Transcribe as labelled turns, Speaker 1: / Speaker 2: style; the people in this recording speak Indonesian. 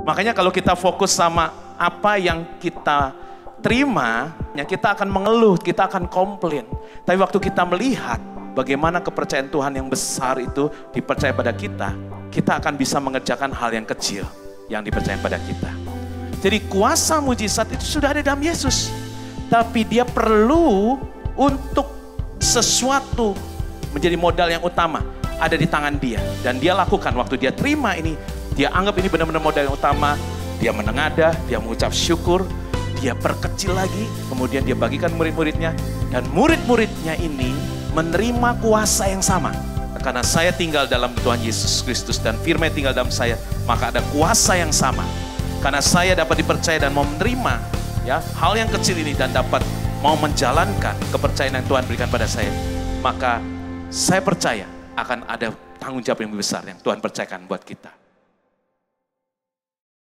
Speaker 1: Makanya kalau kita fokus sama apa yang kita terima, ya kita akan mengeluh, kita akan komplain. Tapi waktu kita melihat bagaimana kepercayaan Tuhan yang besar itu dipercaya pada kita akan bisa mengerjakan hal yang kecil yang dipercaya pada kita. Jadi kuasa mujizat itu sudah ada dalam Yesus. Tapi dia perlu untuk sesuatu menjadi modal yang utama ada di tangan dia. Dan dia lakukan waktu dia terima ini, dia anggap ini benar-benar modal yang utama. Dia menengadah, dia mengucap syukur, dia perkecil lagi, kemudian dia bagikan murid-muridnya. Dan murid-muridnya ini menerima kuasa yang sama. Karena saya tinggal dalam Tuhan Yesus Kristus dan firman tinggal dalam saya, maka ada kuasa yang sama. Karena saya dapat dipercaya dan mau menerima ya hal yang kecil ini dan dapat mau menjalankan kepercayaan yang Tuhan berikan pada saya, maka saya percaya akan ada tanggung jawab yang besar yang Tuhan percayakan buat kita.